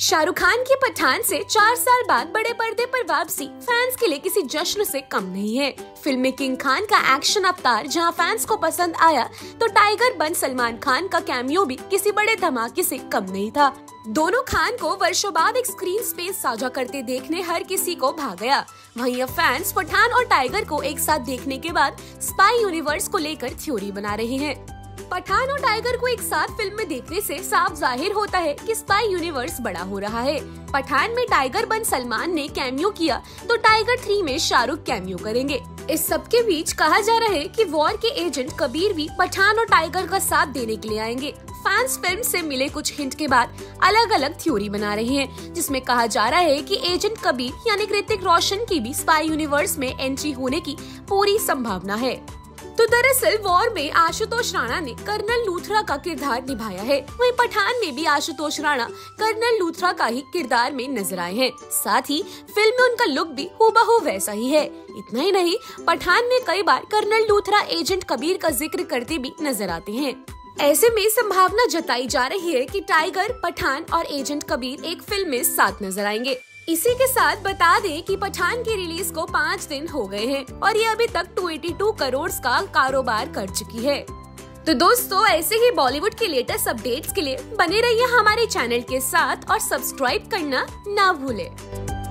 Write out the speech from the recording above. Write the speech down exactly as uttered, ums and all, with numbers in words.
शाहरुख खान की पठान से चार साल बाद बड़े पर्दे पर वापसी फैंस के लिए किसी जश्न से कम नहीं है। फिल्म में किंग खान का एक्शन अवतार जहां फैंस को पसंद आया, तो टाइगर बन सलमान खान का कैमियो भी किसी बड़े धमाके से कम नहीं था। दोनों खान को वर्षों बाद एक स्क्रीन स्पेस साझा करते देखने हर किसी को भा गया। वहीं अब फैंस पठान और टाइगर को एक साथ देखने के बाद स्पाई यूनिवर्स को लेकर थ्योरी बना रहे हैं। पठान और टाइगर को एक साथ फिल्म में देखने से साफ जाहिर होता है कि स्पाई यूनिवर्स बड़ा हो रहा है। पठान में टाइगर बन सलमान ने कैमियो किया, तो टाइगर थ्री में शाहरुख कैमियो करेंगे। इस सब के बीच कहा जा रहा है कि वॉर के एजेंट कबीर भी पठान और टाइगर का साथ देने के लिए आएंगे। फैंस फिल्म से मिले कुछ हिंट के बाद अलग अलग थ्योरी बना रहे हैं, जिसमें कहा जा रहा है कि एजेंट कबीर यानी ऋतिक रोशन की भी स्पाई यूनिवर्स में एंट्री होने की पूरी संभावना है। तो दरअसल वॉर में आशुतोष राणा ने कर्नल लूथरा का किरदार निभाया है, वहीं पठान में भी आशुतोष राणा कर्नल लूथरा का ही किरदार में नजर आए हैं। साथ ही फिल्म में उनका लुक भी हूबहू वैसा ही है। इतना ही नहीं, पठान में कई बार कर्नल लूथरा एजेंट कबीर का जिक्र करते भी नजर आते हैं। ऐसे में संभावना जताई जा रही है कि टाइगर, पठान और एजेंट कबीर एक फिल्म में साथ नजर आएंगे। इसी के साथ बता दें कि पठान की रिलीज को पाँच दिन हो गए हैं और ये अभी तक दो सौ बयासी करोड़ का कारोबार कर चुकी है। तो दोस्तों, ऐसे ही बॉलीवुड के लेटेस्ट अपडेट्स के लिए बने रहिए हमारे चैनल के साथ और सब्सक्राइब करना ना भूलें।